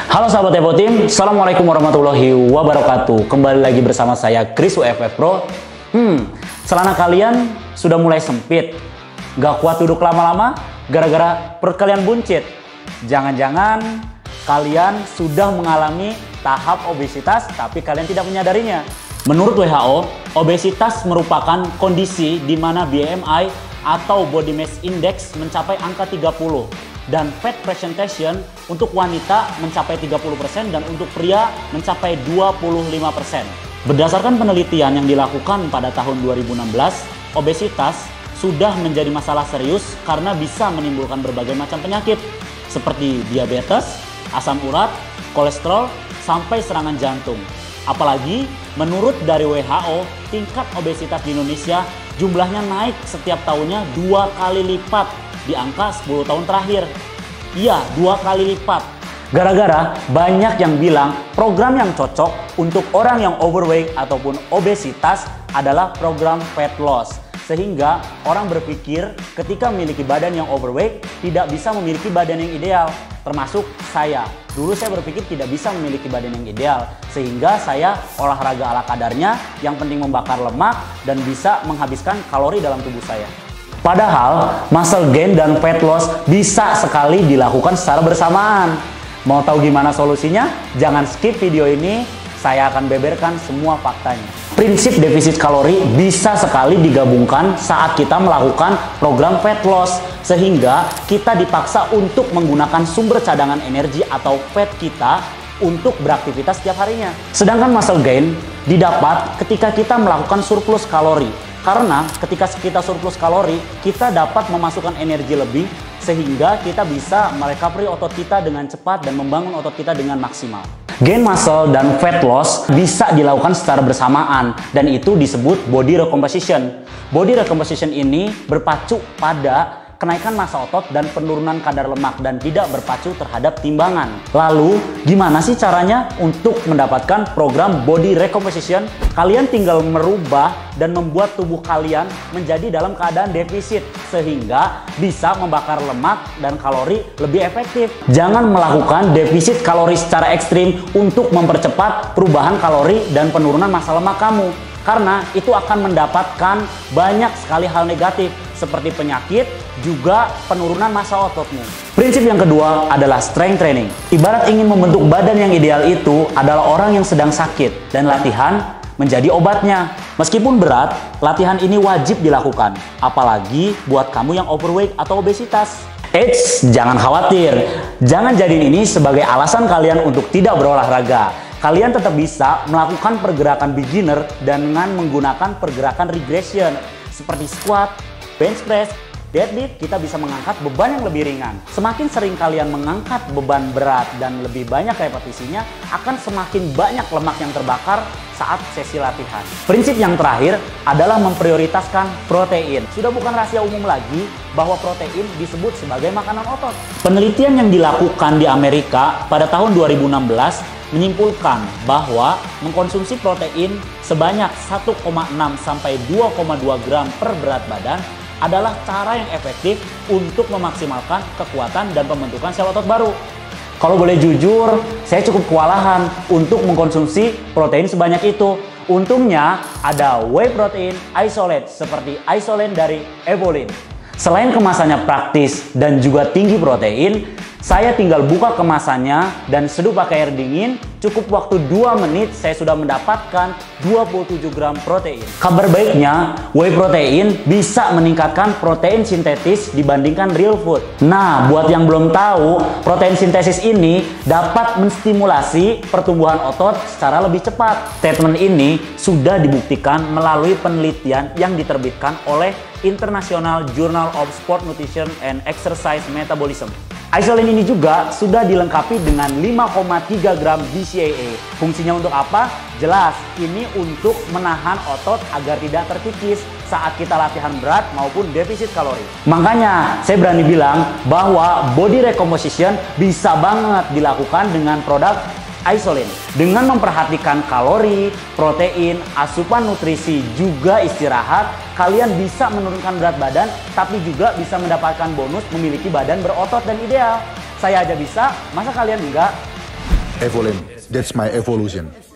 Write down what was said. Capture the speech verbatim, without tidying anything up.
Halo sahabat Evo Team, Assalamualaikum warahmatullahi wabarakatuh. Kembali lagi bersama saya Chris U F F Pro. Hmm, celana kalian sudah mulai sempit, gak kuat duduk lama-lama gara-gara perut kalian buncit. Jangan-jangan kalian sudah mengalami tahap obesitas tapi kalian tidak menyadarinya. Menurut W H O, obesitas merupakan kondisi di mana B M I atau Body Mass Index mencapai angka tiga puluh. Dan fat presentation untuk wanita mencapai tiga puluh persen dan untuk pria mencapai dua puluh lima persen. Berdasarkan penelitian yang dilakukan pada tahun dua ribu enam belas, obesitas sudah menjadi masalah serius karena bisa menimbulkan berbagai macam penyakit seperti diabetes, asam urat, kolesterol, sampai serangan jantung. Apalagi menurut dari W H O, tingkat obesitas di Indonesia jumlahnya naik setiap tahunnya dua kali lipat di angka sepuluh tahun terakhir. Iya, dua kali lipat. Gara-gara banyak yang bilang program yang cocok untuk orang yang overweight ataupun obesitas adalah program fat loss. Sehingga orang berpikir ketika memiliki badan yang overweight tidak bisa memiliki badan yang ideal. Termasuk saya. Dulu saya berpikir tidak bisa memiliki badan yang ideal. Sehingga saya olahraga ala kadarnya yang penting membakar lemak dan bisa menghabiskan kalori dalam tubuh saya. Padahal muscle gain dan fat loss bisa sekali dilakukan secara bersamaan. Mau tahu gimana solusinya? Jangan skip video ini, saya akan beberkan semua faktanya. Prinsip defisit kalori bisa sekali digabungkan saat kita melakukan program fat loss, sehingga kita dipaksa untuk menggunakan sumber cadangan energi atau fat kita untuk beraktivitas setiap harinya. Sedangkan muscle gain didapat ketika kita melakukan surplus kalori. Karena ketika kita surplus kalori, kita dapat memasukkan energi lebih sehingga kita bisa merecovery otot kita dengan cepat dan membangun otot kita dengan maksimal. Gain muscle dan fat loss bisa dilakukan secara bersamaan dan itu disebut body recomposition. Body recomposition ini berpacu pada kenaikan massa otot dan penurunan kadar lemak dan tidak berpacu terhadap timbangan. Lalu, gimana sih caranya untuk mendapatkan program body recomposition? Kalian tinggal merubah dan membuat tubuh kalian menjadi dalam keadaan defisit sehingga bisa membakar lemak dan kalori lebih efektif. Jangan melakukan defisit kalori secara ekstrim untuk mempercepat perubahan kalori dan penurunan massa lemak kamu. Karena itu akan mendapatkan banyak sekali hal negatif seperti penyakit, juga penurunan massa ototmu. Prinsip yang kedua adalah strength training. Ibarat ingin membentuk badan yang ideal itu adalah orang yang sedang sakit dan latihan menjadi obatnya. Meskipun berat, latihan ini wajib dilakukan. Apalagi buat kamu yang overweight atau obesitas. Eits, jangan khawatir. Jangan jadiin ini sebagai alasan kalian untuk tidak berolahraga. Kalian tetap bisa melakukan pergerakan beginner dengan menggunakan pergerakan regression seperti squat, bench press, deadlift. Kita bisa mengangkat beban yang lebih ringan. Semakin sering kalian mengangkat beban berat dan lebih banyak repetisinya, akan semakin banyak lemak yang terbakar saat sesi latihan. Prinsip yang terakhir adalah memprioritaskan protein. Sudah bukan rahasia umum lagi bahwa protein disebut sebagai makanan otot. Penelitian yang dilakukan di Amerika pada tahun dua ribu enam belas menyimpulkan bahwa mengkonsumsi protein sebanyak satu koma enam sampai dua koma dua gram per berat badan adalah cara yang efektif untuk memaksimalkan kekuatan dan pembentukan sel otot baru. Kalau boleh jujur, saya cukup kewalahan untuk mengkonsumsi protein sebanyak itu. Untungnya ada whey protein isolate seperti Isolen dari Evolin. Selain kemasannya praktis dan juga tinggi protein, saya tinggal buka kemasannya dan seduh pakai air dingin. Cukup waktu dua menit saya sudah mendapatkan dua puluh tujuh gram protein. Kabar baiknya, whey protein bisa meningkatkan protein sintetis dibandingkan real food. Nah, buat yang belum tahu, protein sintesis ini dapat menstimulasi pertumbuhan otot secara lebih cepat. Statement ini sudah dibuktikan melalui penelitian yang diterbitkan oleh International Journal of Sport Nutrition and Exercise Metabolism. Isolen ini juga sudah dilengkapi dengan lima koma tiga gram B C A A. Fungsinya untuk apa? Jelas, ini untuk menahan otot agar tidak terkikis saat kita latihan berat maupun defisit kalori. Makanya saya berani bilang bahwa body recomposition bisa banget dilakukan dengan produk Isolen. Dengan memperhatikan kalori, protein, asupan nutrisi, juga istirahat, kalian bisa menurunkan berat badan, tapi juga bisa mendapatkan bonus memiliki badan berotot dan ideal. Saya aja bisa, masa kalian enggak? evolve. That's my evolution.